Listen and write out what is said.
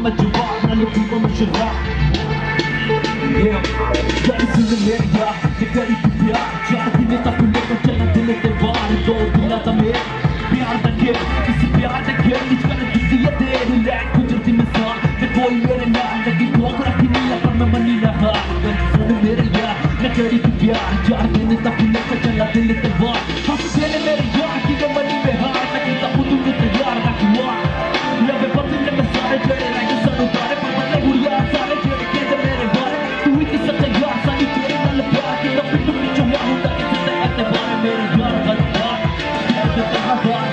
मैं जवाब ना लूंगा मैं शराब तेरी सुन मेरी यार ते तेरी प्यार चार दिन तक लेकर चला दिल ते बार दो दिल ता मेरे प्यार दा खेल इस प्यार दा खेल इस कर दिती है तेरी लैक गुजरती मिसाल ते कोई मेरे नाल लगी ठोक रखी नहीं पर मैं मनी ना हार सुन मेरे यार मैं तेरी प्यार चार दिन तक लेकर चला दिल ते बार हंस देने मेरे यार की मैं मनी में हार लगी ता खुद में तैयार ना हुआ लगे पति ने मैं सारे चढ़े लाइक सारे तारे पर मैं गुड़िया सारे चढ़े के मेरे बारे तू ही किस तैयार सारी तेरे नाल प्यार की मैं पिट में चुया हूं ताकि तेरे बारे मेरे यार गलत बात